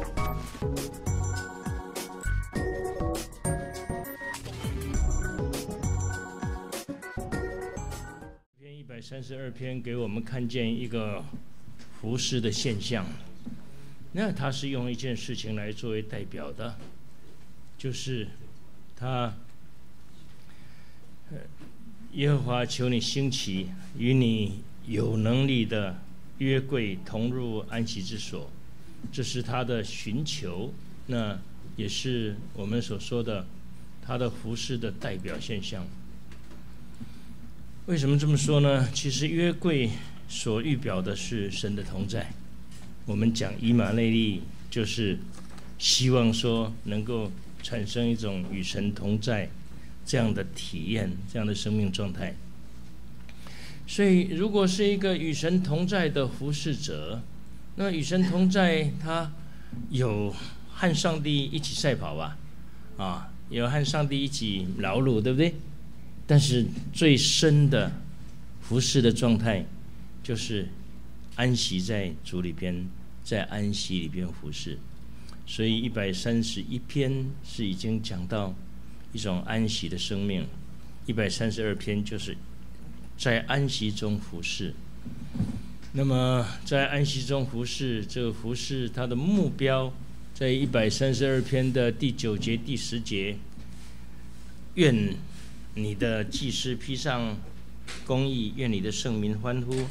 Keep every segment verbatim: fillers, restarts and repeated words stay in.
篇一百三十二篇给我们看见一个服事的现象，那他是用一件事情来作为代表的，就是他，耶和华求你兴起，与你有能力的约柜同入安息之所，这是他的寻求，那也是我们所说的他的服事的代表现象。为什么这么说呢？其实约柜所预表的是神的同在。我们讲以马内利，就是希望说能够产生一种与神同在这样的体验，这样的生命状态。所以如果是一个与神同在的服事者，那与神同在，他有和上帝一起赛跑吧，啊，有和上帝一起劳碌，对不对？但是最深的服事的状态，就是安息在主里边，在安息里边服事。所以一百三十一篇是已经讲到一种安息的生命，一百三十二篇就是在安息中服事。那么在安息中服事，这个服事它的目标，在一百三十二篇的第九节、第十节，愿你的祭司披上公义，愿你的圣民欢呼。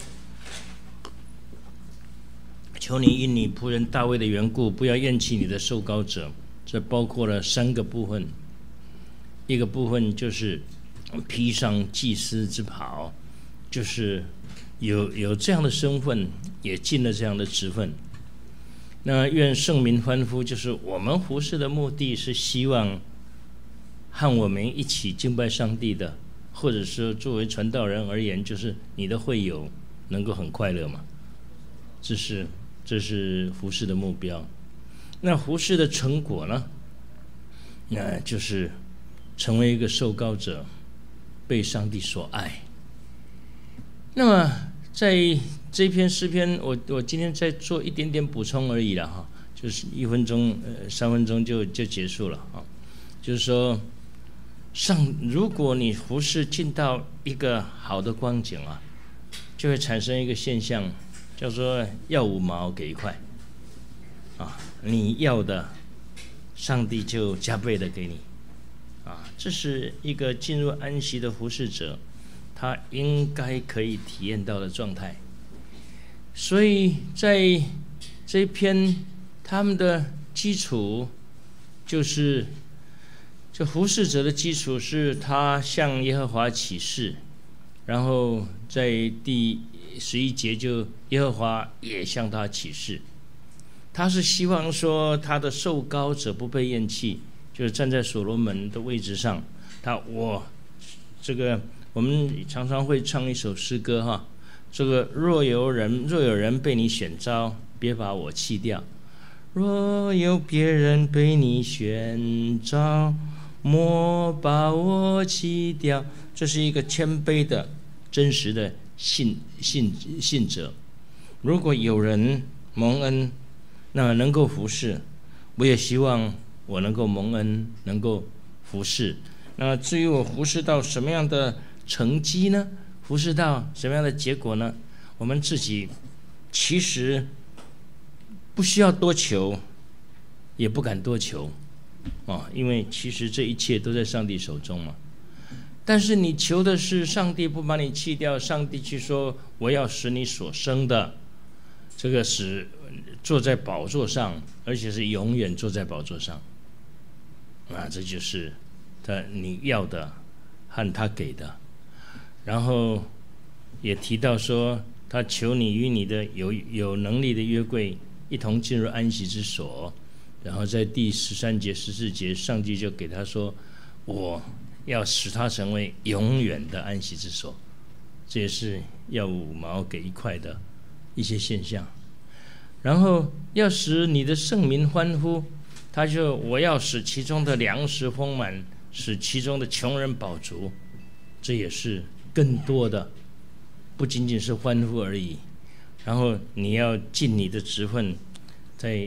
求你因你仆人大卫的缘故，不要厌弃你的受膏者。这包括了三个部分，一个部分就是披上祭司之袍，就是有有这样的身份，也尽了这样的职分。那愿圣民欢呼，就是我们服事的目的是希望和我们一起敬拜上帝的，或者是作为传道人而言，就是你的会友能够很快乐嘛，这是这是服事的目标。那服事的成果呢？那就是成为一个受膏者，被上帝所爱。那么在这篇诗篇，我我今天再做一点点补充而已了哈，就是一分钟呃三分钟就就结束了啊。就是说，上如果你服事进到一个好的光景啊，就会产生一个现象，叫做要五毛给一块啊，你要的，上帝就加倍的给你啊，这是一个进入安息的服事者他应该可以体验到的状态。所以在这篇他们的基础就是这服事者的基础是他向耶和华起誓，然后在第十一节就耶和华也向他起誓，他是希望说他的受膏者不被厌弃，就是站在所罗门的位置上。他我这个我们常常会唱一首诗歌哈，这个若有人若有人被你选召，别把我弃掉；若有别人被你选召，莫把我弃掉。这是一个谦卑的、真实的信信信者。如果有人蒙恩，那能够服事，我也希望我能够蒙恩，能够服事。那至于我服事到什么样的成绩呢？服事到什么样的结果呢？我们自己其实不需要多求，也不敢多求啊，因为其实这一切都在上帝手中嘛。但是你求的是上帝不把你弃掉，上帝去说我要使你所生的这个使坐在宝座上，而且是永远坐在宝座上啊，这就是他你要的和他给的。然后也提到说，他求你与你的有有能力的约柜一同进入安息之所。然后在第十三节、十四节，上帝就给他说，我要使他成为永远的安息之所。这也是要五毛给一块的一些现象。然后要使你的圣民欢呼，他就我要使其中的粮食丰满，使其中的穷人饱足。这也是更多的，不仅仅是欢呼而已。然后你要尽你的职分，在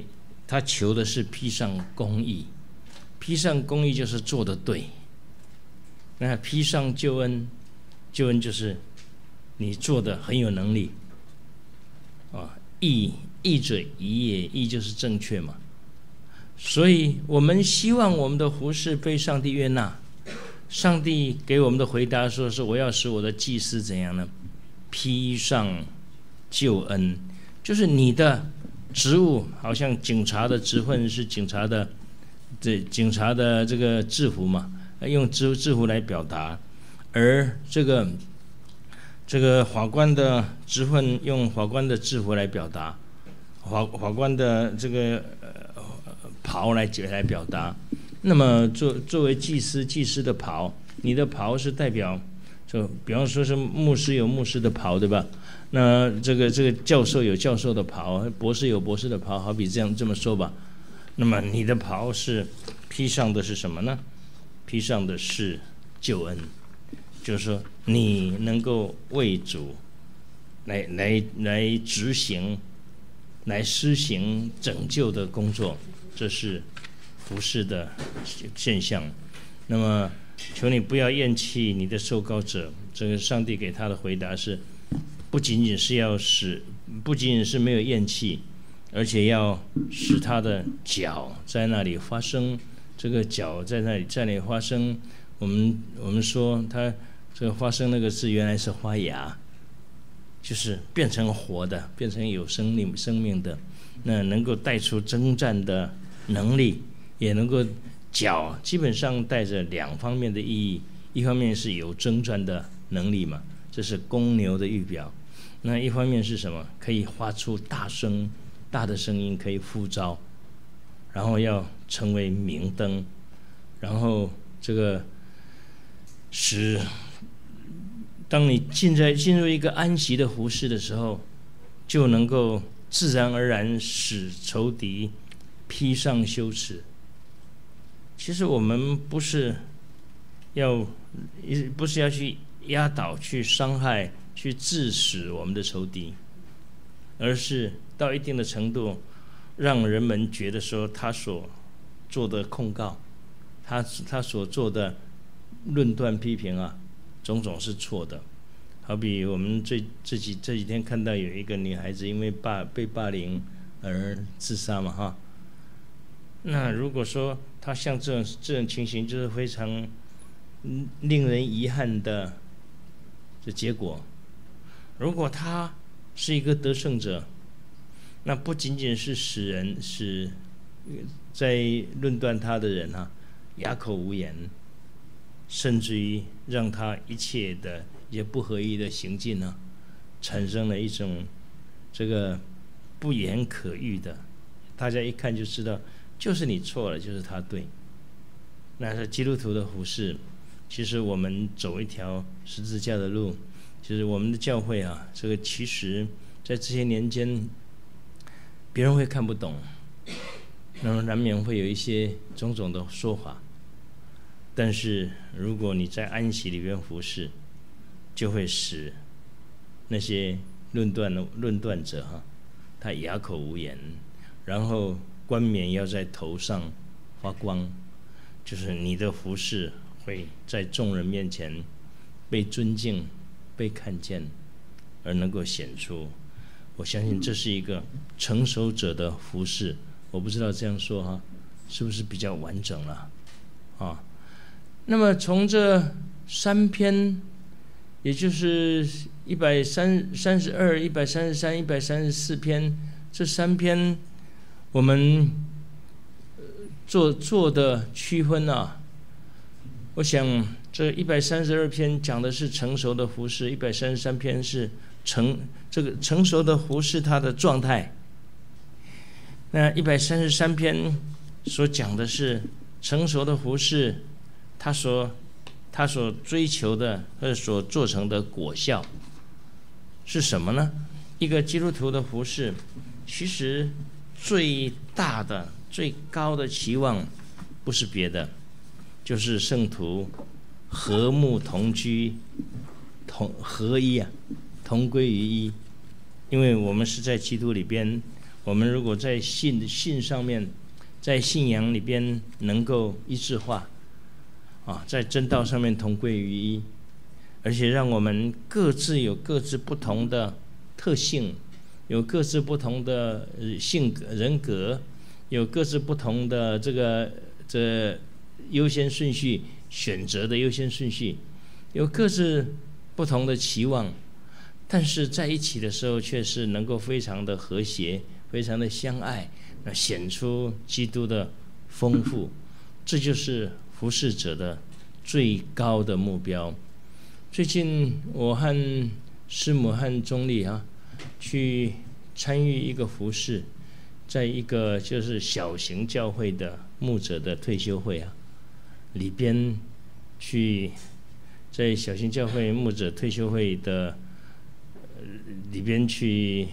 他求的是披上公义，披上公义就是做得对。那披上救恩，救恩就是你做的很有能力啊。义义者宜也，义就是正确嘛。所以我们希望我们的服事被上帝悦纳。上帝给我们的回答说：“是我要使我的祭司怎样呢？披上救恩，就是你的职务，好像警察的职分是警察的，这警察的这个制服嘛，用制制服来表达，而这个这个法官的职分用法官的制服来表达，法法官的这个呃袍来来表达。那么作作为祭司，祭司的袍，你的袍是代表，就比方说是牧师有牧师的袍，对吧？那这个这个教授有教授的袍，博士有博士的袍，好比这样这么说吧。那么你的袍是披上的是什么呢？披上的是救恩，就是说你能够为主来来来执行、来施行拯救的工作，这是服事的现象。那么求你不要厌弃你的受膏者。这个上帝给他的回答是，不仅仅是要使，不仅仅是没有厌弃，而且要使他的脚在那里发生，这个脚在那里在那里发生。我们我们说他这个发生那个字原来是发芽，就是变成活的，变成有生命生命的，那能够带出征战的能力，也能够脚基本上带着两方面的意义，一方面是有征战的能力嘛，这是公牛的预表。那一方面是什么？可以发出大声大的声音，可以呼召，然后要成为明灯，然后这个使当你进在进入一个安息的服事的时候，就能够自然而然使仇敌披上羞耻。其实我们不是要不是要去压倒、去伤害、去致死我们的仇敌，而是到一定的程度，让人们觉得说他所做的控告，他他所做的论断批评啊，种种是错的。好比我们这这几这几天看到有一个女孩子因为霸被霸凌而自杀嘛，哈。那如果说她像这种这种情形，就是非常令人遗憾的这结果。如果她是一个得胜者，那不仅仅是使人使在论断她的人啊哑口无言，甚至于让她一切的一些不合意的行径呢，产生了一种这个不言可喻的，大家一看就知道，就是你错了，就是他对。那是基督徒的服事，其实我们走一条十字架的路，其实我们的教会啊，这个其实在这些年间，别人会看不懂，那么难免会有一些种种的说法。但是如果你在安息里面服事，就会使那些论断的论断者哈，他哑口无言，然后冠冕要在头上发光，就是你的服事会在众人面前被尊敬、被看见，而能够显出。我相信这是一个成熟者的服事。我不知道这样说哈，是不是比较完整了啊？那么从这三篇，也就是一百三三十二、一百三十三、一百三十四篇，这三篇我们做做的区分啊，我想这一百三十二篇讲的是成熟的服事，一百三十三篇是成这个成熟的服事它的状态。那一百三十三篇所讲的是成熟的服事，他所他所追求的和所做成的果效是什么呢？一个基督徒的服事，其实最大的、最高的期望不是别的，就是圣徒和睦同居、同合一啊，同归于一。因为我们是在基督里边， 我们如果在信信上面，在信仰里边能够一致化，啊，在真道上面同归于一，而且让我们各自有各自不同的特性，有各自不同的性格人格，有各自不同的这个这优先顺序，选择的优先顺序，有各自不同的期望，但是在一起的时候却是能够非常的和谐，非常的相爱，那显出基督的丰富，这就是服侍者的最高的目标。最近我和师母和钟丽啊，去参与一个服侍，在一个就是小型教会的牧者的退休会啊，里边去在小型教会牧者退休会的里边去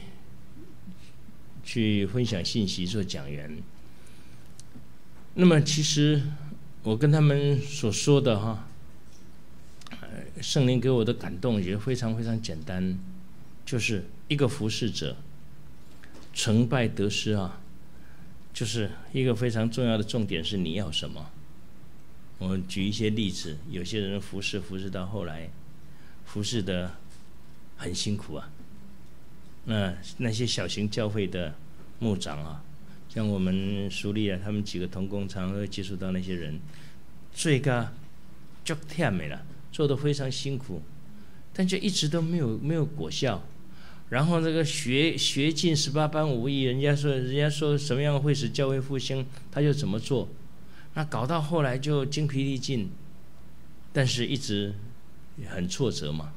去分享信息，做讲员。那么其实我跟他们所说的哈，圣灵给我的感动也非常非常简单，就是一个服侍者成败得失啊，就是一个非常重要的重点是你要什么。我举一些例子，有些人服侍服侍到后来，服侍的很辛苦啊。那那些小型教会的牧长啊，像我们苏丽啊，他们几个同工常会接触到那些人，最个足忝的啦，做得非常辛苦，但就一直都没有没有果效。然后这个学学尽十八般武艺，人家说人家说什么样会使教会复兴，他就怎么做。那搞到后来就精疲力尽，但是一直很挫折嘛。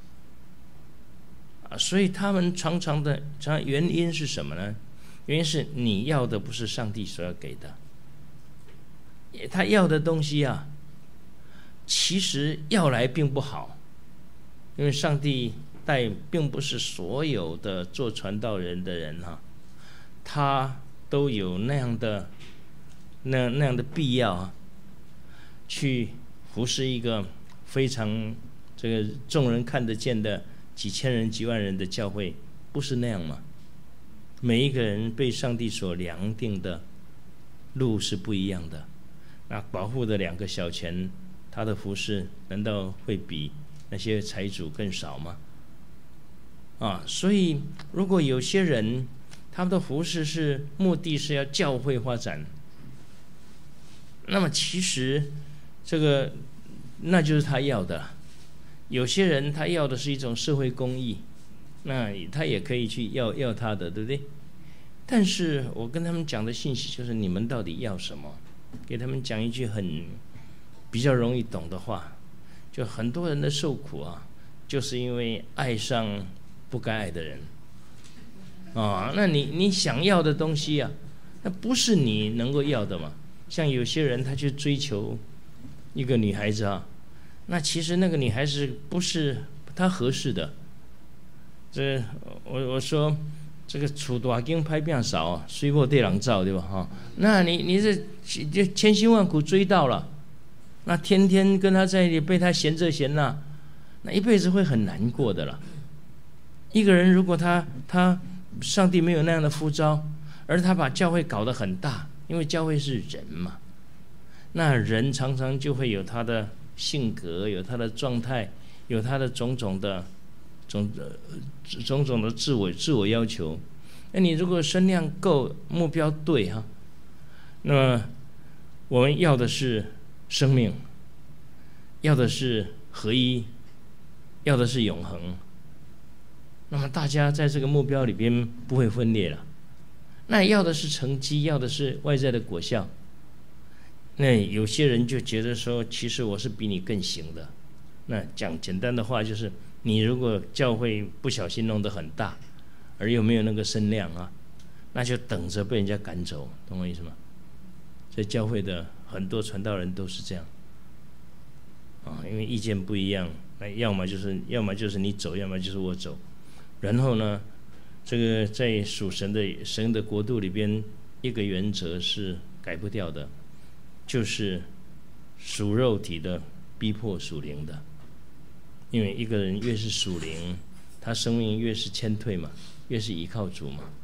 啊，所以他们常常的，常原因是什么呢？原因是你要的不是上帝所要给的，他要的东西啊，其实要来并不好，因为上帝带并不是所有的做传道人的人哈、啊，他都有那样的那那样的必要啊，去服侍一个非常这个众人看得见的几千人几万人的教会，不是那样吗？每一个人被上帝所量定的路是不一样的。那保护的两个小钱，他的服侍难道会比那些财主更少吗？啊，所以如果有些人他们的服侍是目的是要教会发展，那么其实这个那就是他要的。有些人他要的是一种社会公益，那他也可以去要要他的，对不对？但是我跟他们讲的信息就是你们到底要什么，给他们讲一句很比较容易懂的话，就很多人的受苦啊，就是因为爱上不该爱的人啊。那你你想要的东西啊，那不是你能够要的嘛。像有些人他去追求一个女孩子啊，那其实那个女孩子不是他合适的。这我我说这个厝大间歹摒少，水某对人走，对吧？哈，那你你是就千辛万苦追到了，那天天跟他在一起，被他嫌这嫌那，那一辈子会很难过的了。一个人如果他他上帝没有那样的呼召，而他把教会搞得很大，因为教会是人嘛，那人常常就会有他的性格，有他的状态，有他的种种的种种种的自我自我要求。那你如果声量够，目标对哈，那么我们要的是生命，要的是合一，要的是永恒。那么大家在这个目标里边不会分裂了。那要的是成绩，要的是外在的果效。那有些人就觉得说，其实我是比你更行的。那讲简单的话就是，你如果教会不小心弄得很大，而又没有那个声量啊，那就等着被人家赶走，懂我意思吗？在教会的很多传道人都是这样啊，因为意见不一样，那要么就是要么就是你走，要么就是我走。然后呢，这个在属神的神的国度里边，一个原则是改不掉的，就是属肉体的逼迫属灵的。因为一个人越是属灵，他生命越是谦退嘛，越是依靠主嘛，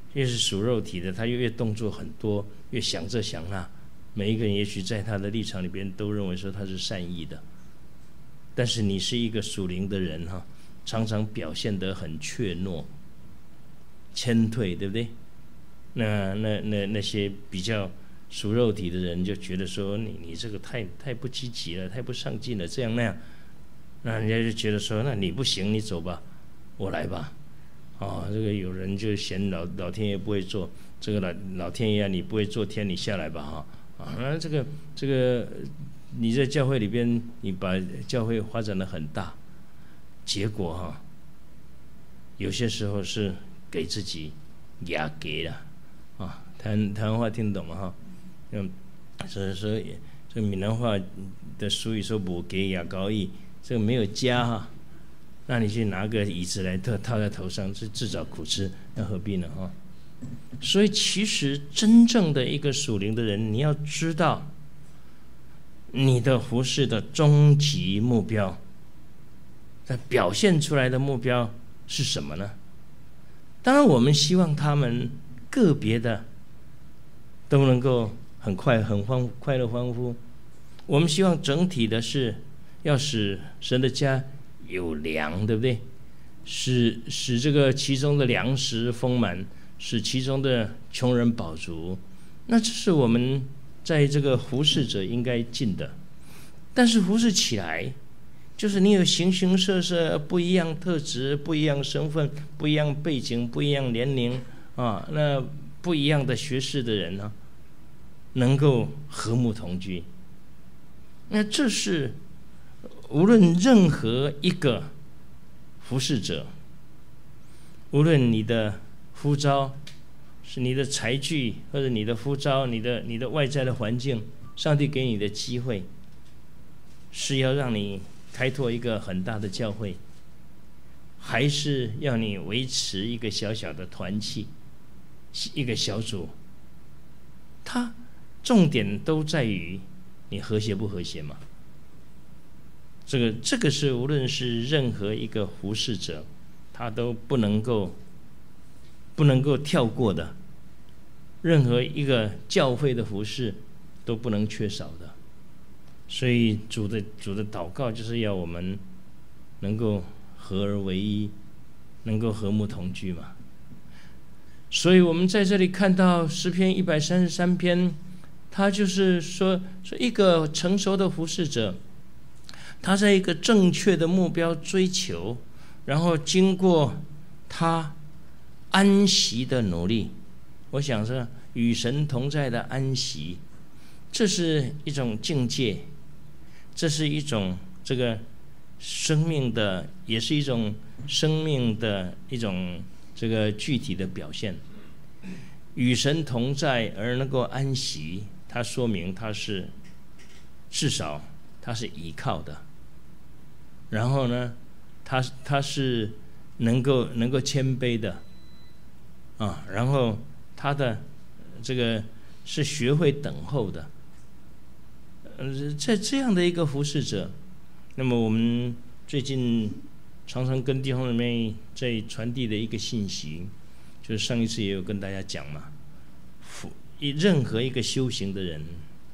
越是属肉体的，他就越动作很多，越想这想那。每一个人也许在他的立场里边都认为说他是善意的，但是你是一个属灵的人哈，常常表现得很怯懦、谦退，对不对？那那那那些比较属肉体的人就觉得说你你这个太太不积极了，太不上进了，这样那样，那人家就觉得说那你不行，你走吧，我来吧。哦，这个有人就嫌老老天爷不会做，这个老老天爷啊，你不会做天，你下来吧哈。啊，那这个这个你在教会里边，你把教会发展得很大，结果哈，有些时候是给自己压给了啊。台台湾话听懂吗哈？嗯，所以说这闽南话的俗语说“无给压高义”，这个没有加哈。那你去拿个椅子来套套在头上，是自找苦吃，那何必呢？哈，所以其实真正的一个属灵的人，你要知道你的服事的终极目标，它表现出来的目标是什么呢？当然，我们希望他们个别的都能够很快、很欢快乐、欢呼。我们希望整体的是要使神的家有粮，对不对？使使这个其中的粮食丰满，使其中的穷人饱足。那这是我们在这个服事者应该尽的。但是服事起来，就是你有形形色色不一样特质、不一样身份、不一样背景、不一样年龄啊，那不一样的学识的人呢，能够和睦同居。那这是无论任何一个服事者，无论你的呼召是你的才具，或者你的呼召、你的你的外在的环境，上帝给你的机会，是要让你开拓一个很大的教会，还是要你维持一个小小的团契、一个小组？它重点都在于你和谐不和谐嘛。这个这个是无论是任何一个服事者，他都不能够不能够跳过的，任何一个教会的服事都不能缺少的。所以主的主的祷告就是要我们能够合而为一，能够和睦同居嘛。所以我们在这里看到诗篇一百三十三篇，他就是说说一个成熟的服事者，他在一个正确的目标追求，然后经过他安息的努力，我想说与神同在的安息，这是一种境界，这是一种这个生命的，也是一种生命的一种这个具体的表现。与神同在而能够安息，它说明它是至少它是依靠的。然后呢，他他是能够能够谦卑的啊，然后他的这个是学会等候的。呃，在这样的一个服事者，那么我们最近常常跟弟兄姊妹在传递的一个信息，就是上一次也有跟大家讲嘛，任何一个修行的人，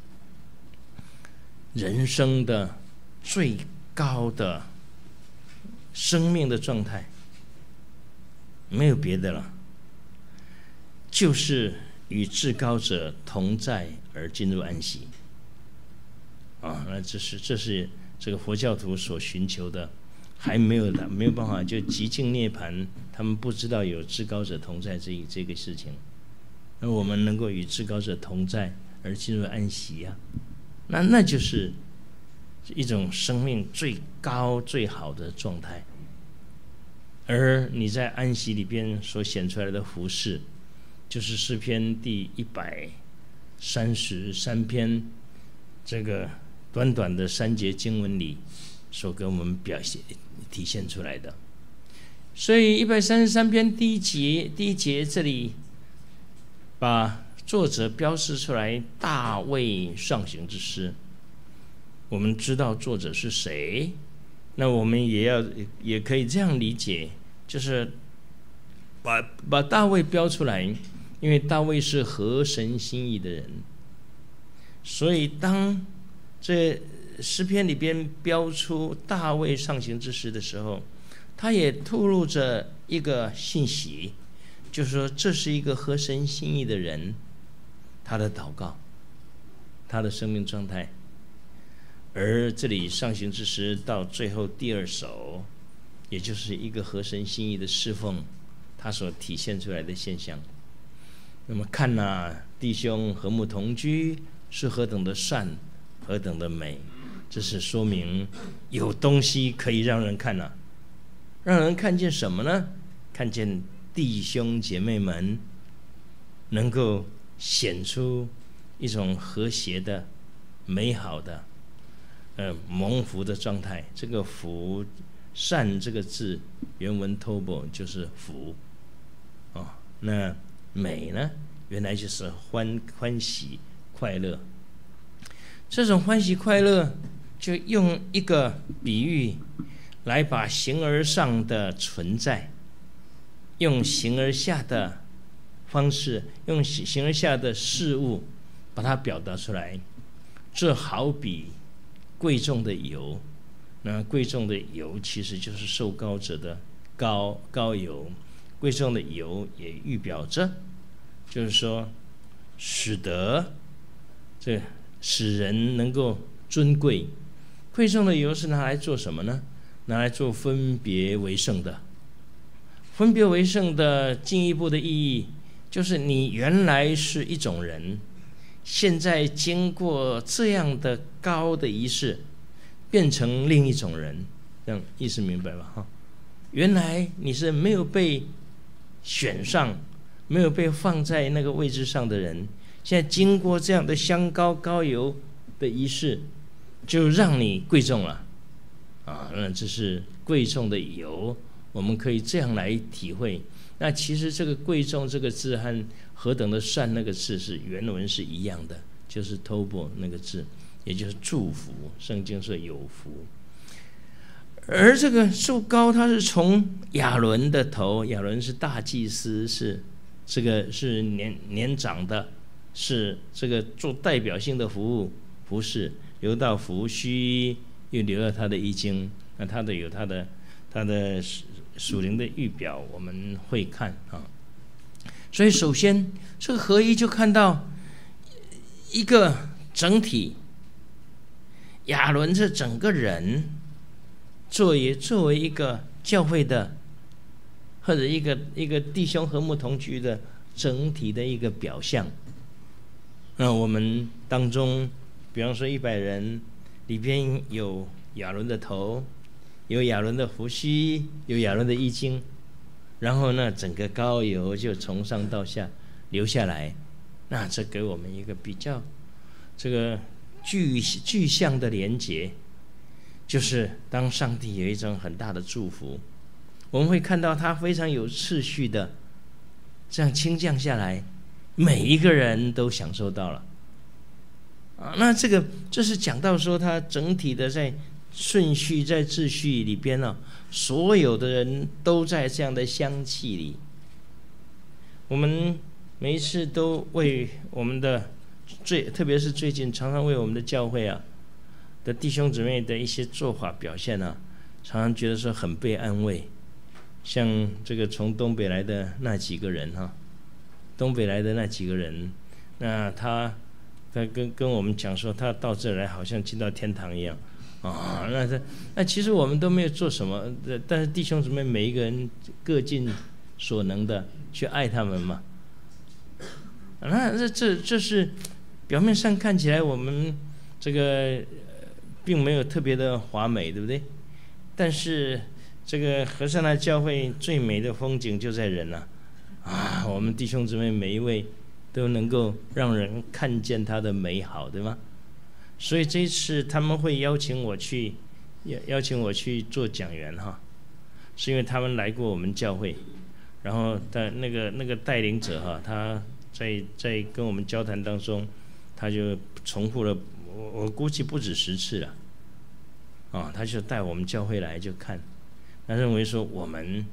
人生的最高的生命的状态没有别的了，就是与至高者同在而进入安息啊！那这是这是这个佛教徒所寻求的，还没有的，没有办法就极尽涅槃，他们不知道有至高者同在这一这个事情。那我们能够与至高者同在而进入安息啊，那那就是一种生命最高最好的状态。而你在安息里边所显出来的服事，就是诗篇第一百三十三篇这个短短的三节经文里所给我们表现体现出来的。所以一百三十三篇第一节第一节这里把作者标示出来，大卫上行之诗。我们知道作者是谁，那我们也要也可以这样理解，就是把把大卫标出来，因为大卫是合神心意的人，所以当这诗篇里边标出大卫上行之诗的时候，他也透露着一个信息，就是说这是一个合神心意的人，他的祷告，他的生命状态。而这里上行之诗到最后第二首，也就是一个合神心意的侍奉，它所体现出来的现象。那么看呐、啊，弟兄和睦同居是何等的善，何等的美，这是说明有东西可以让人看呐、啊。让人看见什么呢？看见弟兄姐妹们能够显出一种和谐的、美好的、呃蒙福的状态。这个福，善这个字原文 tobo 就是福，哦，那美呢，原来就是欢欢喜快乐。这种欢喜快乐，就用一个比喻来把形而上的存在，用形而下的方式，用形而下的事物，把它表达出来。这好比贵重的油，那贵重的油其实就是受膏者的膏膏油。贵重的油也预表着，就是说，使得这使人能够尊贵。贵重的油是拿来做什么呢？拿来做分别为圣的。分别为圣的进一步的意义，就是你原来是一种人，现在经过这样的高的仪式，变成另一种人，这样意思明白吧？哈，原来你是没有被选上，没有被放在那个位置上的人，现在经过这样的香膏膏油的仪式，就让你贵重了。啊，那这是贵重的油，我们可以这样来体会。那其实这个贵重这个字和何等的善那个字是原文是一样的，就是 tobo 那个字，也就是祝福。圣经说有福。而这个受膏，它是从亚伦的头，亚伦是大祭司，是这个是年年长的，是这个做代表性的服务服侍，流到胡须，又流到他的衣襟。那他的有他的他的属灵的预表，我们会看啊。所以首先这个合一就看到一个整体，亚伦这整个人作为作为一个教会的，或者一个一个弟兄和睦同居的整体的一个表象。那我们当中，比方说一百人里边有亚伦的头，有亚伦的胡须，有亚伦的衣襟，然后呢，整个膏油就从上到下流下来。那这给我们一个比较这个具具象的连结，就是当上帝有一种很大的祝福，我们会看到他非常有次序的这样倾降下来，每一个人都享受到了啊。那这个这是讲到说他整体的在顺序在秩序里边呢、啊，所有的人都在这样的香气里。我们每一次都为我们的最特别是最近常常为我们的教会啊的弟兄姊妹的一些做法表现啊，常常觉得说很被安慰。像这个从东北来的那几个人哈、啊，东北来的那几个人，那他他跟跟我们讲说，他到这来好像进到天堂一样啊。那这那其实我们都没有做什么，但是弟兄姊妹每一个人各尽所能的去爱他们嘛。那这这这是表面上看起来我们这个并没有特别的华美，对不对？但是这个和善的教会最美的风景就在人啊！啊，我们弟兄姊妹每一位都能够让人看见他的美好，对吗？所以这一次他们会邀请我去，邀邀请我去做讲员哈，是因为他们来过我们教会，然后带那个那个带领者哈，他在在跟我们交谈当中，他就重复了我我估计不止十次了，啊，他就带我们教会来就看。他认为说我们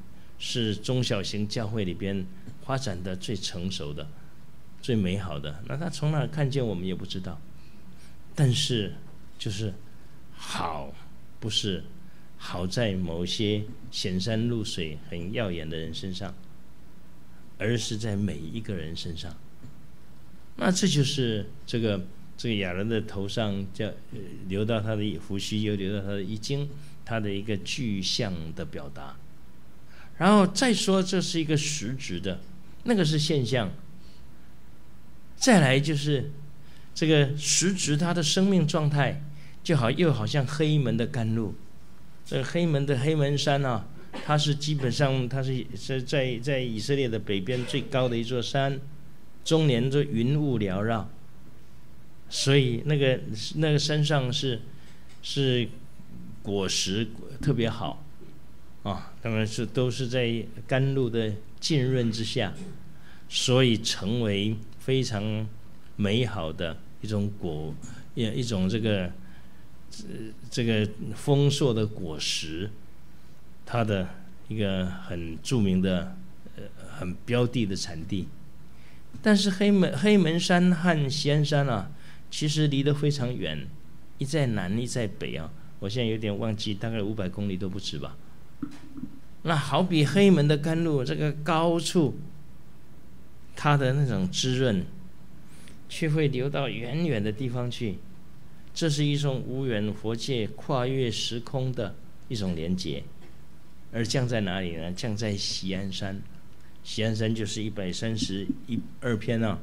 是中小型教会里边发展的最成熟的、最美好的。那他从哪看见我们也不知道，但是就是好，不是好在某些显山露水、很耀眼的人身上，而是在每一个人身上。那这就是这个这个亚伦的头上叫、呃、流到他的胡须，又流到他的衣襟，他的一个具象的表达。然后再说这是一个实质的，那个是现象。再来就是这个实质他的生命状态，就好又好像黑门的甘露。这个黑门的黑门山啊，它是基本上它是是在在以色列的北边最高的一座山，终年就云雾缭绕，所以那个那个山上是是果实特别好啊，当然是都是在甘露的浸润之下，所以成为非常美好的一种果，一种这个这个丰硕的果实，它的一个很著名的、呃、很标的的产地。但是黑门黑门山和锡安山啊，其实离得非常远，一在南，一在北啊。我现在有点忘记，大概五百公里都不止吧。那好比黑门的甘露，这个高处，它的那种滋润，却会流到远远的地方去。这是一种无远佛界跨越时空的一种连结。而降在哪里呢？降在锡安山。锡安山就是一百三十二篇啊，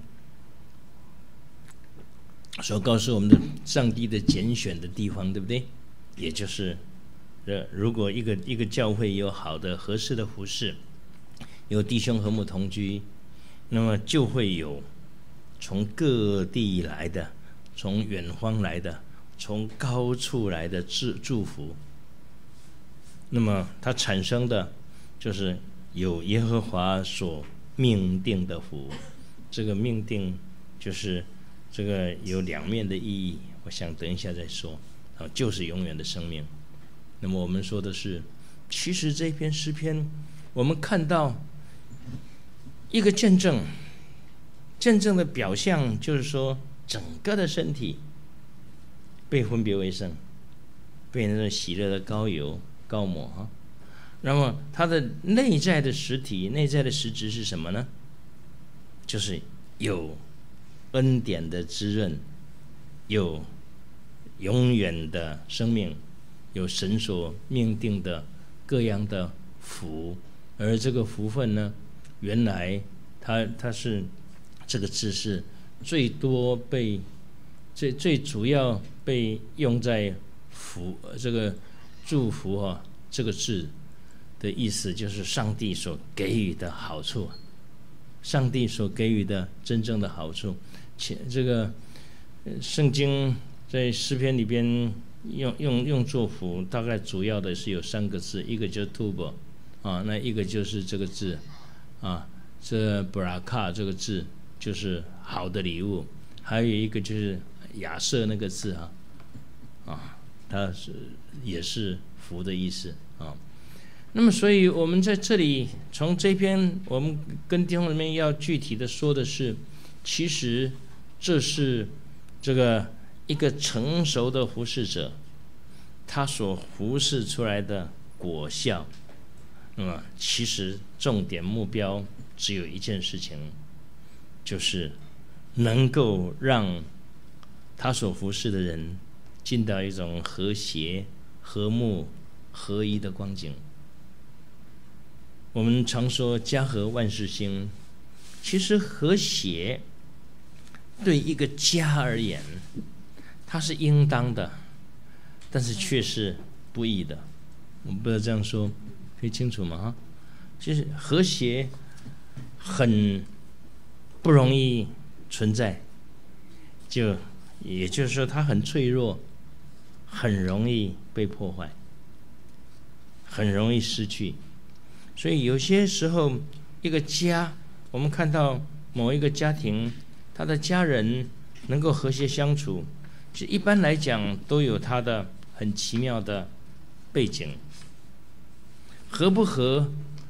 所告诉我们的上帝的拣选的地方，对不对？也就是，呃，如果一个一个教会有好的合适的服事，有弟兄和睦同居，那么就会有从各地来的，从远方来的，从高处来的祝祝福。那么它产生的就是有耶和华所命定的福。这个命定就是这个有两面的意义，我想等一下再说。啊，就是永远的生命。那么我们说的是，其实这篇诗篇，我们看到一个见证，见证的表象就是说，整个的身体被分别为圣，被那种喜乐的膏油膏抹哈。那么它的内在的实体、内在的实质是什么呢？就是有恩典的滋润，有永远的生命，有神所命定的各样的福。而这个福分呢，原来它它是这个字是最多被最最主要被用在福这个祝福啊这个字的意思，就是上帝所给予的好处，上帝所给予的真正的好处。且这个圣经在诗篇里边用用用作福，大概主要的是有三个字，一个就是 tubo 啊，那一个就是这个字啊，这 baraka 这个字就是好的礼物，还有一个就是亚瑟那个字啊，啊，它是也是福的意思啊。那么，所以我们在这里从这篇，我们跟弟兄姊妹要具体的说的是，其实这是这个一个成熟的服侍者，他所服侍出来的果效。那么，其实重点目标只有一件事情，就是能够让他所服侍的人进到一种和谐、和睦、合一的光景。我们常说家和万事兴，其实和谐对一个家而言，它是应当的，但是却是不易的。我们不要这样说，可以清楚吗？哈，就是和谐很不容易存在，就也就是说，它很脆弱，很容易被破坏，很容易失去。所以有些时候，一个家，我们看到某一个家庭，他的家人能够和谐相处，其实一般来讲都有他的很奇妙的背景。合不合，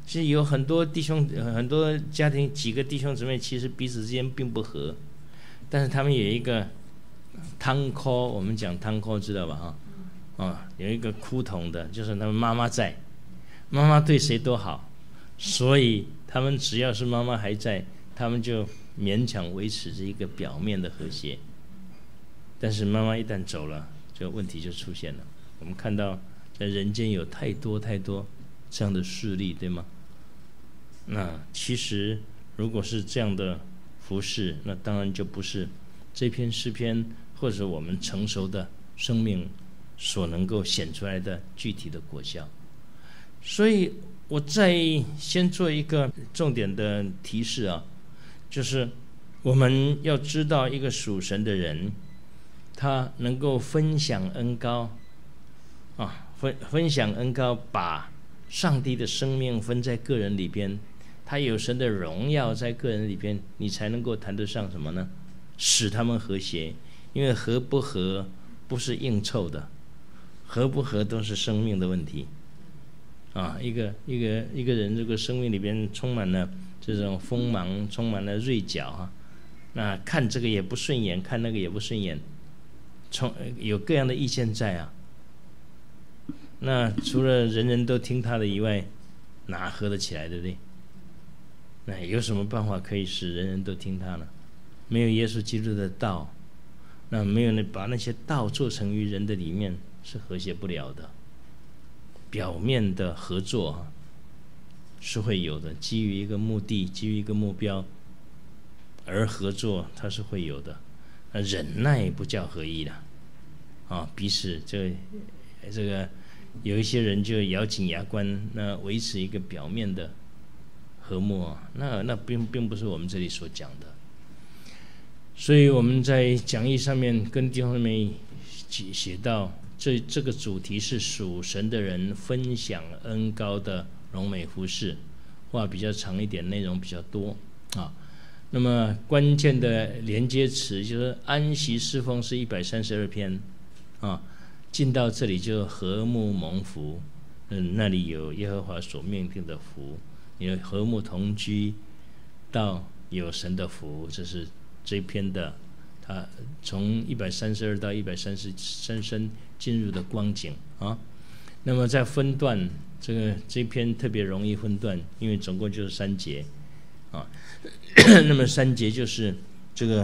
是有很多弟兄、很多家庭几个弟兄姊妹，其实彼此之间并不和，但是他们有一个汤锅，我们讲汤锅知道吧？哈，啊，有一个哭桶的，就是他们妈妈在，妈妈对谁都好，所以他们只要是妈妈还在，他们就勉强维持着一个表面的和谐。但是妈妈一旦走了，这个问题就出现了。我们看到在人间有太多太多这样的事例，对吗？那其实如果是这样的服事，那当然就不是这篇诗篇或者我们成熟的生命所能够显出来的具体的果效。所以我再先做一个重点的提示啊，就是我们要知道一个属神的人，他能够分享恩膏啊，分分享恩膏，把上帝的生命分在个人里边，他有神的荣耀在个人里边，你才能够谈得上什么呢？使他们和谐。因为合不合不是硬凑的，合不合都是生命的问题啊。一个一个一个人，这个生命里边充满了这种锋芒，充满了锐角啊，那看这个也不顺眼，看那个也不顺眼，从有各样的意见在啊。那除了人人都听他的以外，哪合得起来，对不对？那有什么办法可以使人人都听他呢？没有耶稣基督的道，那没有把那些道做成于人的里面，是和谐不了的。表面的合作是会有的，基于一个目的，基于一个目标而合作，它是会有的。那忍耐不叫合一的啊，彼此这这个有一些人就咬紧牙关，那维持一个表面的和睦，那那并并不是我们这里所讲的。所以我们在讲义上面跟弟兄姊妹写到，这这个主题是属神的人分享恩膏的荣美服事，话比较长一点，内容比较多啊。那么关键的连接词就是安息侍奉是一百三十二篇啊，进到这里就和睦蒙福，嗯，那里有耶和华所命定的福，有和睦同居到有神的福，这是这篇的，它从一百三十二到一百三十三升进入的光景啊。那么在分段，这个这篇特别容易分段，因为总共就是三节啊。那么三节就是这个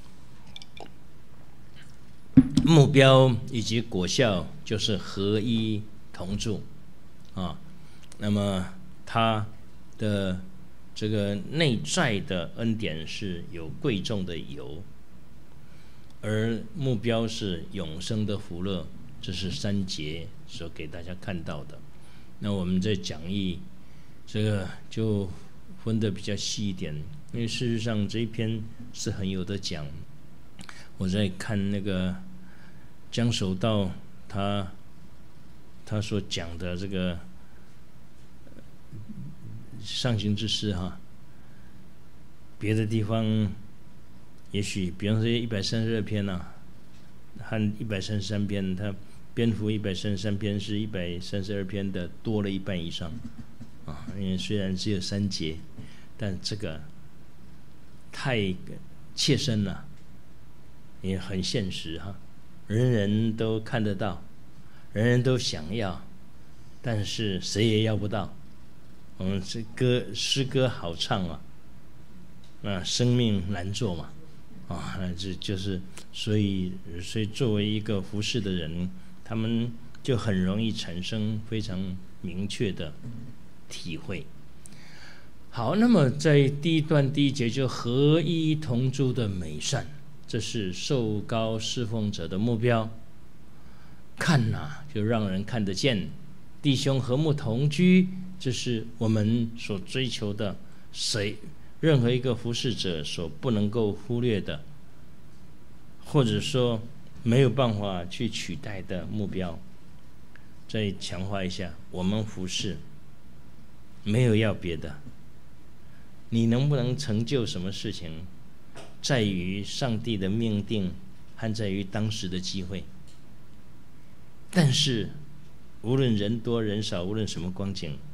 目标以及果效，就是合一同住啊。那么它的这个内在的恩典是有贵重的油，而目标是永生的福乐，这是三节所给大家看到的。那我们在讲义这个就分得比较细一点，因为事实上这一篇是很有的讲。我在看那个江守道他他所讲的这个上行之诗哈，别的地方也许比方说一百三十二篇啊和一百三十三篇，它篇幅一百三十三篇是一百三十二篇的多了一半以上啊。因为虽然只有三节，但这个太切身了，也很现实哈，人人都看得到，人人都想要，但是谁也要不到。我们这歌诗歌好唱啊，那生命难做嘛，啊，那这就是所以所以作为一个服事的人，他们就很容易产生非常明确的体会。好，那么在第一段第一节就合一同住的美善，这是受膏侍奉者的目标。看呐、啊，就让人看得见，弟兄和睦同居，这是我们所追求的，谁任何一个服事者所不能够忽略的，或者说没有办法去取代的目标。再强化一下，我们服事没有要别的，你能不能成就什么事情，在于上帝的命定和在于当时的机会。但是无论人多人少，无论什么光景，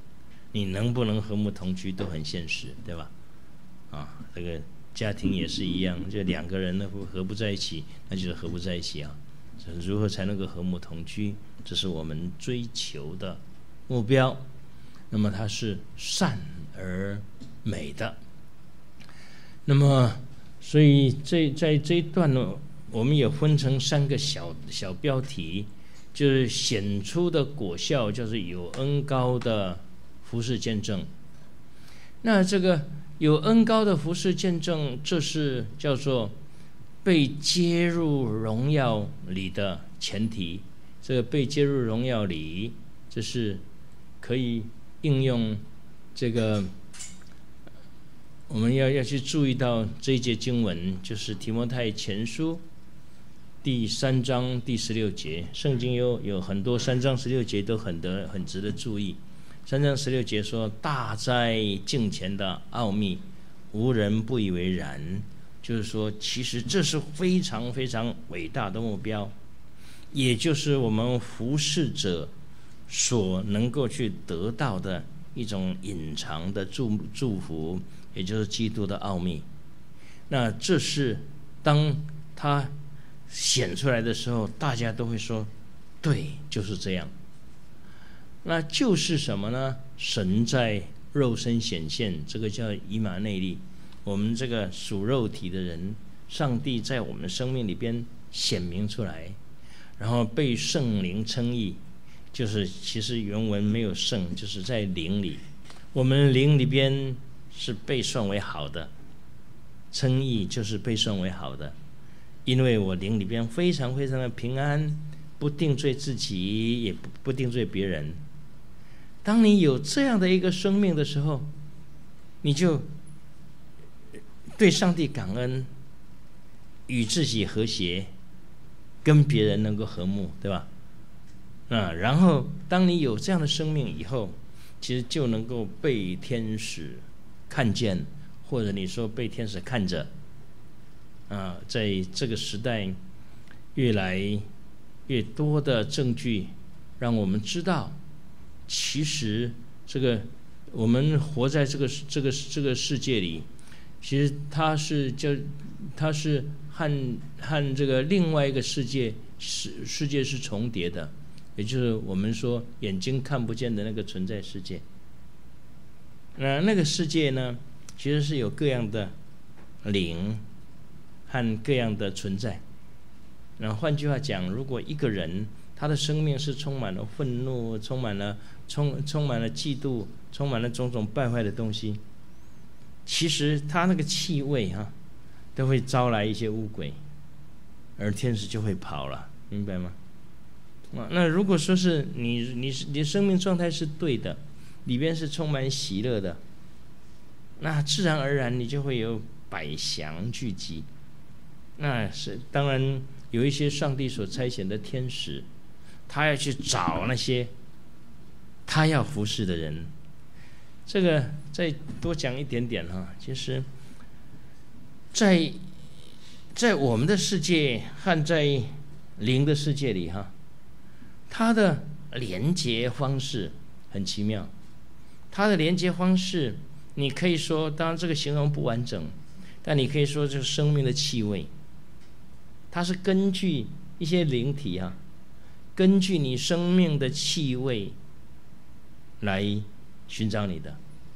你能不能和睦同居都很现实，对吧？啊，这个家庭也是一样，就两个人呢合不在一起，那就是合不在一起啊。如何才能够和睦同居？这是我们追求的目标。那么它是善而美的。那么，所以这在这一段呢，我们也分成三个小小标题，就是显出的果效，就是有恩膏的服事见证。那这个有恩膏的服事见证，这是叫做被接入荣耀里的前提。这个被接入荣耀里，这是可以应用这个，我们要要去注意到这一节经文，就是提摩太前书第三章第十六节。圣经有有很多三章十六节都很得很值得注意。三章十六节说：“大在敬虔的奥秘，无人不以为然。”就是说，其实这是非常非常伟大的目标，也就是我们服事者所能够去得到的一种隐藏的祝祝福，也就是基督的奥秘。那这是当它显出来的时候，大家都会说：“对，就是这样。”那就是什么呢？神在肉身显现，这个叫以马内利。我们这个属肉体的人，上帝在我们生命里边显明出来，然后被圣灵称义，就是其实原文没有圣，就是在灵里，我们灵里边是被算为好的，称义就是被算为好的，因为我灵里边非常非常的平安，不定罪自己，也不不定罪别人。当你有这样的一个生命的时候，你就对上帝感恩，与自己和谐，跟别人能够和睦，对吧？啊，然后当你有这样的生命以后，其实就能够被天使看见，或者你说被天使看着。啊，在这个时代，越来越多的证据让我们知道，其实这个我们活在这个这个这个世界里，其实它是叫它是和和这个另外一个世界世世界是重叠的，也就是我们说眼睛看不见的那个存在世界。那那个世界呢，其实是有各样的灵和各样的存在。那换句话讲，如果一个人他的生命是充满了愤怒，充满了充充满了嫉妒，充满了种种败坏的东西，其实他那个气味哈、啊，都会招来一些污鬼，而天使就会跑了，明白吗？啊，那如果说是你你你生命状态是对的，里边是充满喜乐的，那自然而然你就会有百祥聚集。那是当然有一些上帝所差遣的天使，他要去找那些他要服侍的人。这个再多讲一点点哈，其实在在我们的世界和在灵的世界里哈，它的连接方式很奇妙。它的连接方式，你可以说，当然这个形容不完整，但你可以说就是生命的气味。它是根据一些灵体啊，根据你生命的气味来寻找你的。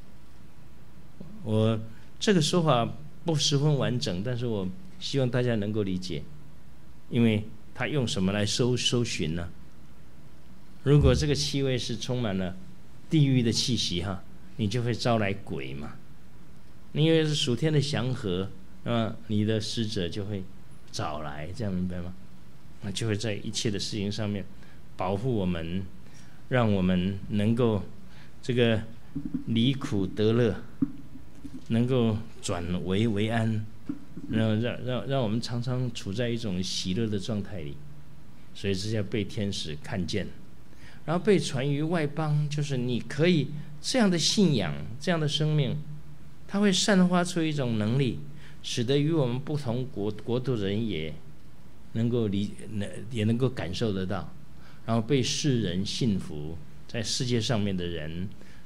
我这个说法不十分完整，但是我希望大家能够理解，因为他用什么来搜搜寻呢？如果这个气味是充满了地狱的气息哈，你就会招来鬼嘛。因为是属天的祥和，那你的使者就会找来，这样明白吗？那就会在一切的事情上面保护我们，让我们能够这个离苦得乐，能够转危为安，然后让让让我们常常处在一种喜乐的状态里。所以这叫被天使看见，然后被传于外邦，就是你可以这样的信仰，这样的生命，它会散发出一种能力，使得与我们不同国国度的人也能够理也能够感受得到，然后被世人信服，在世界上面的人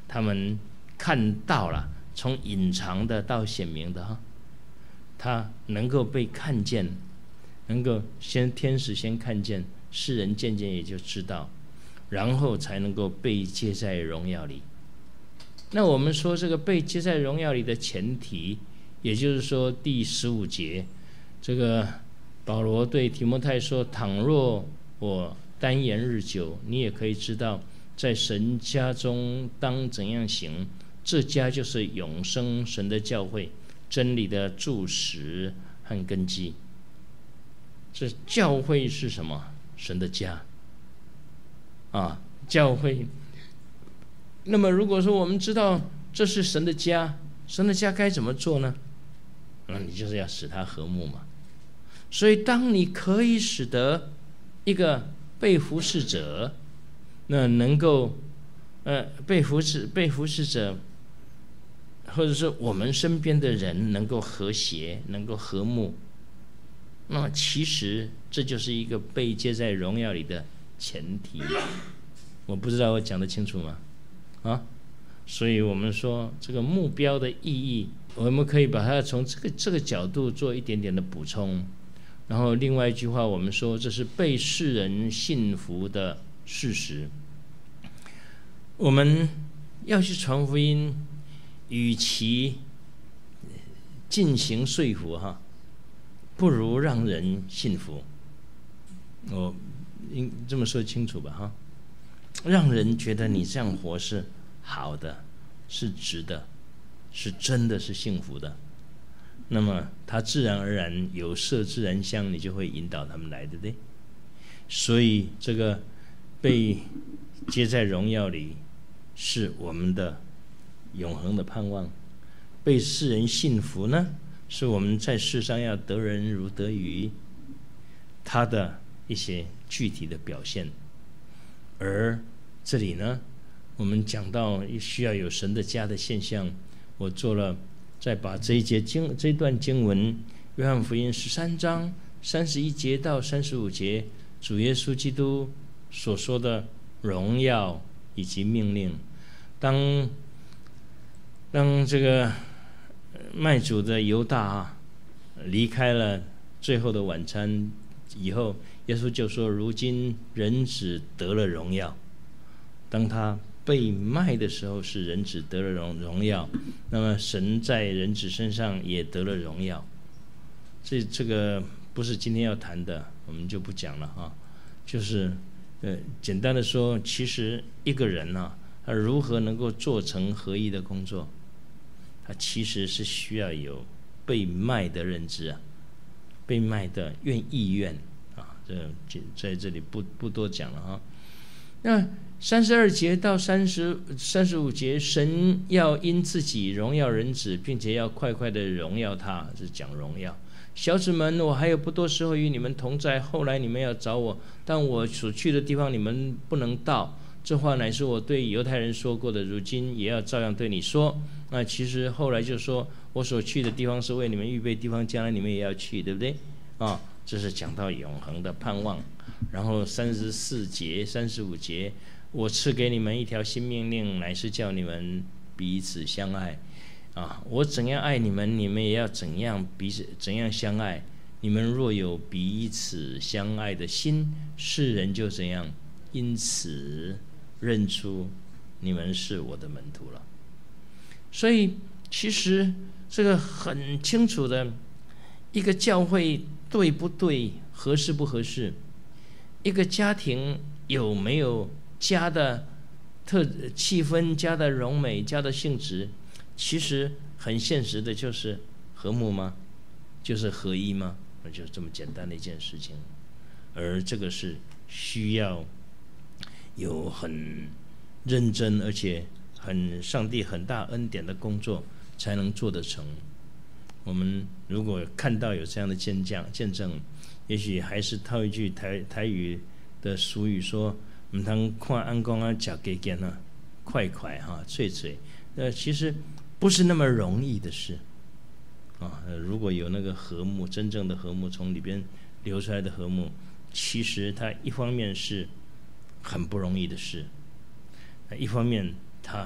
他们看到了，从隐藏的到显明的哈，他能够被看见，能够先天使先看见，世人渐渐也就知道，然后才能够被接在荣耀里。那我们说这个被接在荣耀里的前提，也就是说第十五节，这个保罗对提摩太说：倘若我单言日久，你也可以知道，在神家中当怎样行。这家就是永生神的教会，真理的柱石和根基。这教会是什么？神的家啊，教会。那么如果说我们知道这是神的家，神的家该怎么做呢？那你就是要使它和睦嘛。所以当你可以使得一个被服侍者，那能够呃被服侍被服侍者，或者是我们身边的人能够和谐，能够和睦，那么其实这就是一个被接在荣耀里的前提。我不知道我讲得清楚吗？啊，所以我们说这个目标的意义，我们可以把它从这个这个角度做一点点的补充。然后另外一句话，我们说这是被世人信服的事实。我们要去传福音，与其进行说服哈，不如让人信服。我应这么说清楚吧哈，让人觉得你这样活是好的，是值的，是真的是幸福的。那么他自然而然有色自然香，你就会引导他们来，对不对？所以这个被接在荣耀里是我们的永恒的盼望，被世人信服呢，是我们在世上要得人如得鱼他的一些具体的表现。而这里呢，我们讲到需要有神的家的现象，我做了再把这一节经这一段经文，约翰福音十三章三十一节到三十五节，主耶稣基督所说的荣耀以及命令。当当这个卖主的犹大啊离开了最后的晚餐以后，耶稣就说：如今人子得了荣耀。当他被卖的时候，是人子得了荣荣耀，那么神在人子身上也得了荣耀。这这个不是今天要谈的，我们就不讲了哈。就是呃，简单的说，其实一个人呢、啊，他如何能够做成合一的工作，他其实是需要有被卖的认知啊，被卖的愿意愿啊，这在这里不不多讲了哈。那三十二节到三十三十五节，神要因自己荣耀人子，并且要快快的荣耀他，是讲荣耀。小子们，我还有不多时候与你们同在，后来你们要找我，但我所去的地方你们不能到。这话乃是我对犹太人说过的，如今也要照样对你说。那其实后来就说，我所去的地方是为你们预备地方，将来你们也要去，对不对？啊，这是讲到永恒的盼望。然后三十四节、三十五节，我赐给你们一条新命令，乃是叫你们彼此相爱。啊，我怎样爱你们，你们也要怎样彼此怎样相爱。你们若有彼此相爱的心，世人就怎样，因此认出你们是我的门徒了。所以其实这个很清楚的，一个教会对不对，合适不合适，一个家庭有没有家的特气氛、家的荣美、家的性质，其实很现实的，就是和睦吗？就是合一吗？那就是这么简单的一件事情。而这个是需要有很认真而且很上帝很大恩典的工作才能做得成。我们如果看到有这样的见证见证，也许还是套一句台台语的俗语说：“唔通看安公啊，吃鸡蛋啊，快快哈，脆脆。”呃，其实不是那么容易的事啊。如果有那个和睦，真正的和睦，从里边流出来的和睦，其实它一方面是很不容易的事，一方面它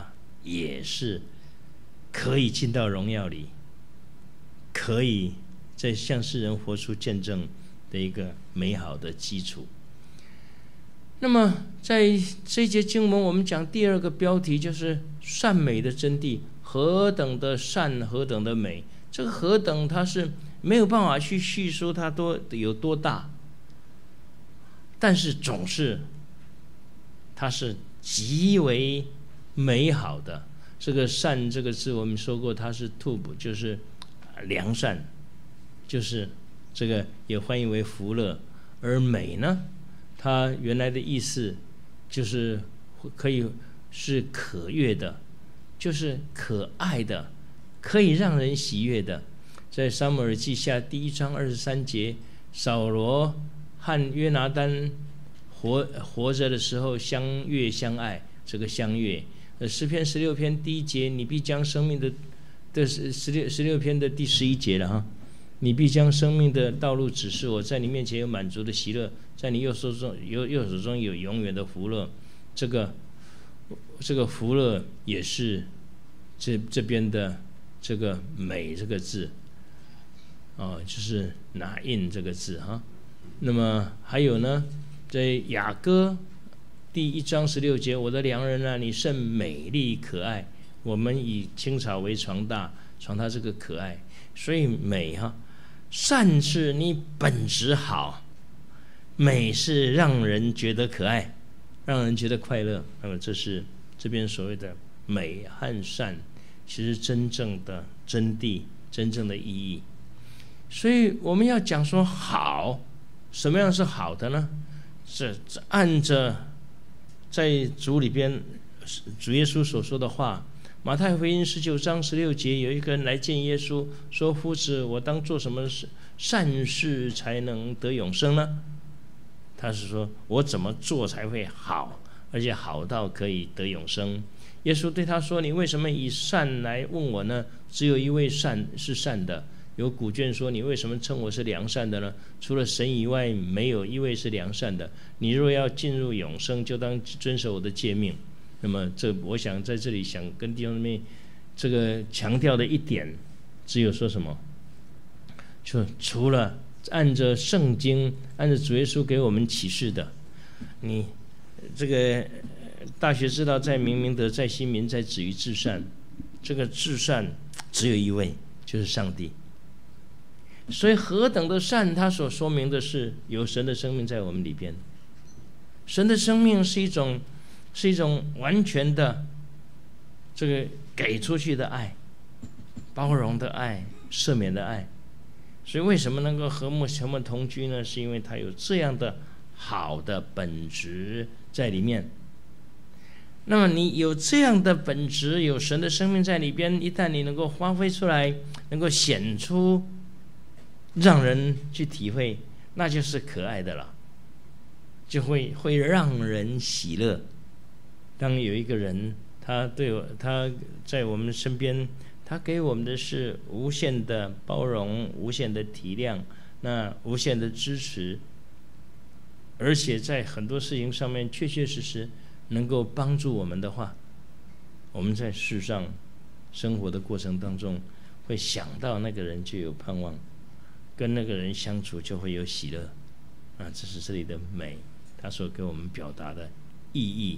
也是可以进到荣耀里，可以在向世人活出见证的一个美好的基础。那么在这一节经文，我们讲第二个标题就是善美的真谛，何等的善，何等的美。这个何等，它是没有办法去叙述它多有多大，但是总是它是极为美好的。这个善这个字我们说过，它是 tub， 就是良善，就是这个也翻译为福乐。而美呢，它原来的意思就是可以是可悦的，就是可爱的，可以让人喜悦的。在撒母耳记下第一章二十三节，扫罗和约拿单活活着的时候相悦相爱，这个相悦。呃，诗篇十六篇第一节，你必将生命的的十六十六篇的第十一节了哈，你必将生命的道路指示我，在你面前有满足的喜乐，在你右手中右右手中有永远的福乐。这个这个福乐也是这这边的这个美这个字，哦，就是拿印这个字哈。那么还有呢，在雅歌第一章十六节，我的良人啊，你甚美丽可爱，我们以青草为床榻，床榻这个可爱，所以美哈，善是你本质好，美是让人觉得可爱，让人觉得快乐。那么这是这边所谓的美和善，其实真正的真谛，真正的意义。所以我们要讲说好，什么样是好的呢？是按着在主里边主耶稣所说的话，马太福音十九章十六节，有一个人来见耶稣，说：“夫子，我当做什么善事才能得永生呢？”他是说：“我怎么做才会好，而且好到可以得永生？”耶稣对他说：“你为什么以善来问我呢？只有一位善是善的。有古卷说，你为什么称我是良善的呢？除了神以外，没有一位是良善的。你若要进入永生，就当遵守我的诫命。”那么这我想在这里想跟弟兄妹这个强调的一点，只有说什么，就除了按着圣经，按着主耶稣给我们启示的，你这个大学之道在明明德，在亲民，在止于至善。这个至善只有一位，就是上帝。所以何等的善，它所说明的是有神的生命在我们里边。神的生命是一种是一种完全的这个给出去的爱，包容的爱，赦免的爱。所以为什么能够和睦和睦同居呢？是因为它有这样的好的本质在里面。那么你有这样的本质，有神的生命在里边，一旦你能够发挥出来，能够显出，让人去体会，那就是可爱的了，就会会让人喜乐。当有一个人，他对我，他在我们身边，他给我们的是无限的包容，无限的体谅，那无限的支持，而且在很多事情上面确确实实能够帮助我们的话，我们在世上生活的过程当中，会想到那个人就有盼望，跟那个人相处就会有喜乐啊，这是这里的美，他所给我们表达的意义。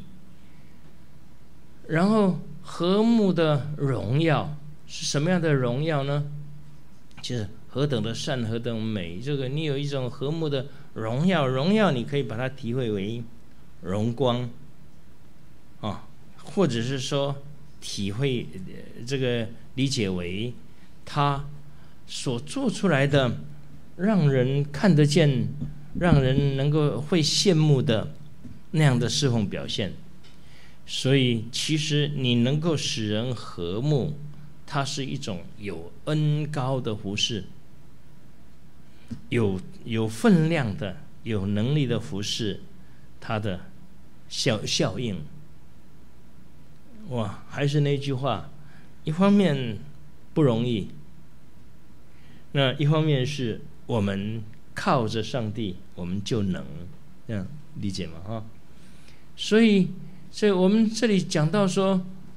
然后和睦的荣耀是什么样的荣耀呢？就是何等的善，何等美。这个你有一种和睦的荣耀，荣耀你可以把它体会为荣光啊，或者是说体会这个理解为他所做出来的让人看得见，让人能够会羡慕的那样的侍奉表现。所以其实你能够使人和睦，它是一种有恩高的服事，有有分量的，有能力的服事，它的效效应。哇，还是那句话，一方面不容易，那一方面是我们靠着上帝，我们就能，这样理解吗？哈，所以。所以我们这里讲到说，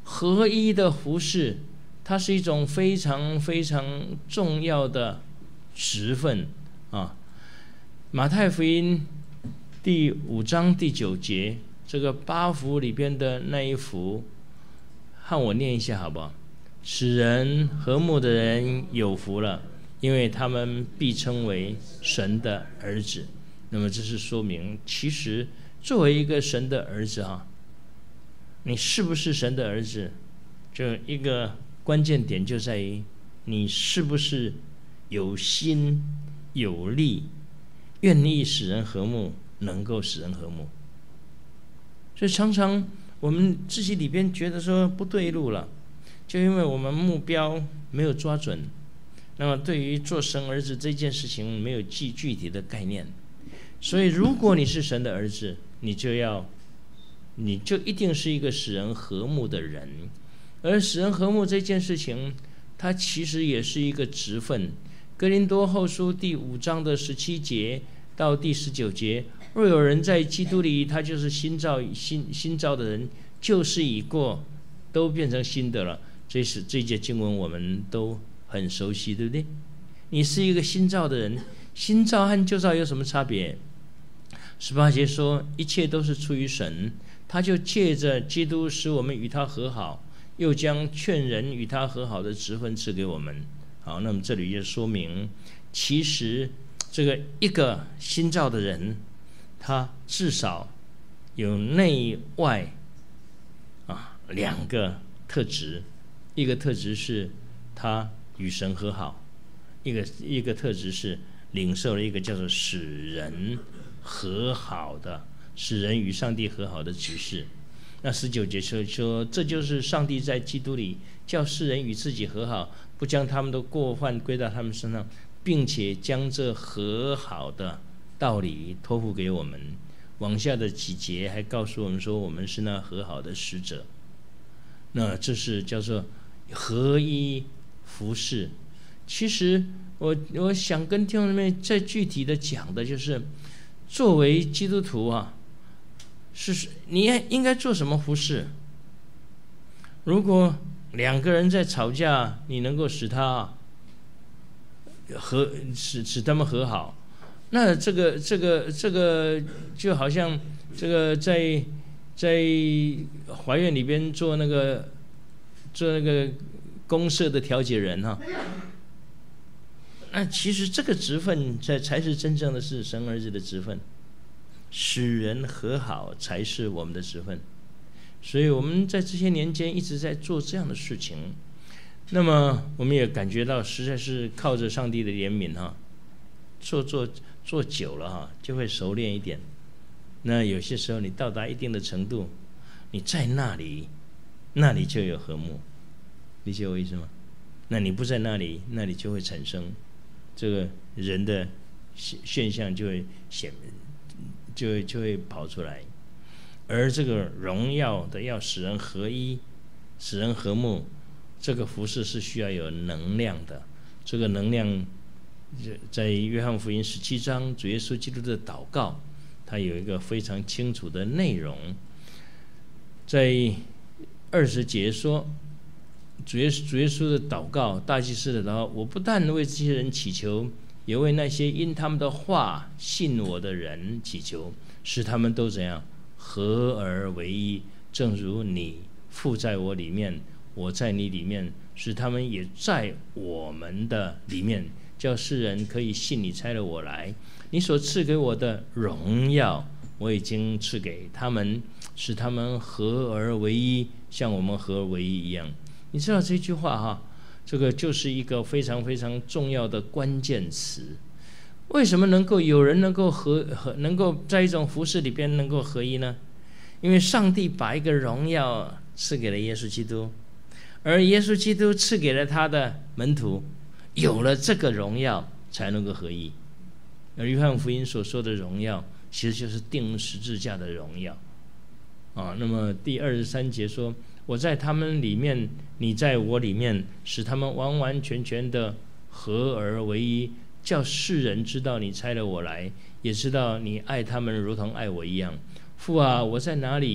合一的服事，它是一种非常非常重要的职分啊。马太福音第五章第九节，这个八福里边的那一福，和我念一下好不好？使人和睦的人有福了，因为他们必称为神的儿子。那么这是说明，其实作为一个神的儿子啊，你是不是神的儿子，就一个关键点就在于你是不是有心有力，愿意使人和睦，能够使人和睦。所以常常我们自己里边觉得说不对路了，就因为我们目标没有抓准，那么对于做神儿子这件事情没有具具体的概念。所以如果你是神的儿子，你就要你就一定是一个使人和睦的人。而使人和睦这件事情，它其实也是一个职分。哥林多后书第五章的十七节到第十九节，若有人在基督里，他就是新造新新造的人，旧事已过，都变成新的了。这是这节经文我们都很熟悉，对不对？你是一个新造的人，新造和旧造有什么差别？十八节说，一切都是出于神，他就借着基督使我们与他和好，又将劝人与他和好的职分赐给我们。好，那么这里就说明，其实这个一个新造的人，他至少有内外啊两个特质，一个特质是他与神和好，一个一个特质是领受了一个叫做使人和好的，使人与上帝和好的指示。那十九节说说，这就是上帝在基督里叫世人与自己和好，不将他们的过犯归到他们身上，并且将这和好的道理托付给我们。往下的几节还告诉我们说，我们是那和好的使者。那这是叫做合一服事。其实我我想跟弟兄姊妹再具体的讲的就是，作为基督徒啊，是你应该做什么服事？如果两个人在吵架，你能够使他和使使他们和好，那这个这个这个就好像这个在在怀院里边做那个做那个公社的调解人哈。那其实这个职分才才是真正的是神儿子的职分，使人和好才是我们的职分。所以我们在这些年间一直在做这样的事情。那么我们也感觉到实在是靠着上帝的怜悯哈，做做做久了哈，就会熟练一点。那有些时候你到达一定的程度，你在那里那里就有和睦，理解我意思吗？那你不在那里，那里就会产生这个人的现象就会显，就会就会跑出来。而这个荣耀的要使人合一，使人和睦，这个服事是需要有能量的。这个能量在约翰福音十七章主耶稣基督的祷告，它有一个非常清楚的内容。在二十节说，主耶稣主耶稣的祷告，大祭司的祷告，我不但为这些人祈求，也为那些因他们的话信我的人祈求，使他们都怎样合而为一，正如你父在我里面，我在你里面，使他们也在我们的里面，叫世人可以信你差了我来。你所赐给我的荣耀，我已经赐给他们，使他们合而为一，像我们合而为一一样。你知道这句话哈，这个就是一个非常非常重要的关键词。为什么能够有人能够合合能够在一种服事里边能够合一呢？因为上帝把一个荣耀赐给了耶稣基督，而耶稣基督赐给了他的门徒，有了这个荣耀才能够合一。而约翰福音所说的荣耀，其实就是钉十字架的荣耀啊。那么第二十三节说，我在他们里面，你在我里面，使他们完完全全的合而为一，叫世人知道你差了我来，也知道你爱他们如同爱我一样。父啊，我在哪里，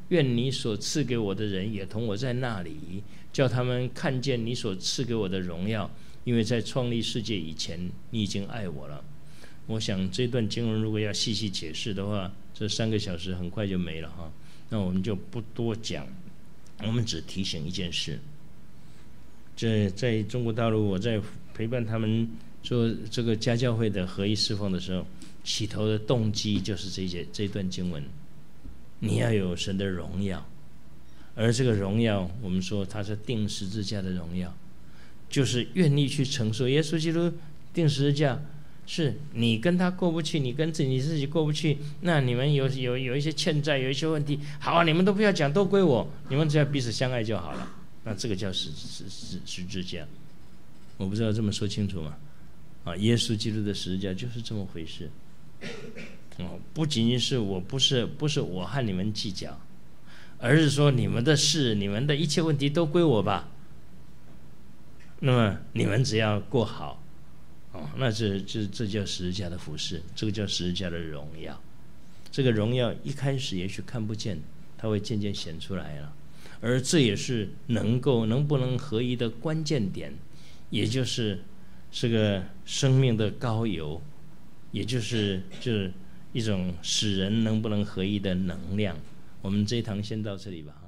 愿你所赐给我的人也同我在那里，叫他们看见你所赐给我的荣耀，因为在创立世界以前，你已经爱我了。我想这段经文如果要细细解释的话，这三个小时很快就没了哈。那我们就不多讲，我们只提醒一件事。这在中国大陆，我在陪伴他们做这个家教会的合一侍奉的时候，起头的动机就是这些这段经文，你要有神的荣耀，而这个荣耀，我们说它是钉十字架的荣耀，就是愿意去承受耶稣基督钉十字架。是你跟他过不去，你跟自己你自己过不去，那你们有有有一些欠债，有一些问题，好啊，你们都不要讲，都归我，你们只要彼此相爱就好了。那这个叫十十十十字架，我不知道这么说清楚吗？啊，耶稣基督的十字架就是这么回事。哦，不仅仅是我不是不是我和你们计较，而是说你们的事，你们的一切问题都归我吧。那么你们只要过好。哦，那这这这叫十字架的服事，这个叫十字架的荣耀。这个荣耀一开始也许看不见，它会渐渐显出来了。而这也是能够能不能合一的关键点，也就是这个生命的高油，也就是就是一种使人能不能合一的能量。我们这一堂先到这里吧。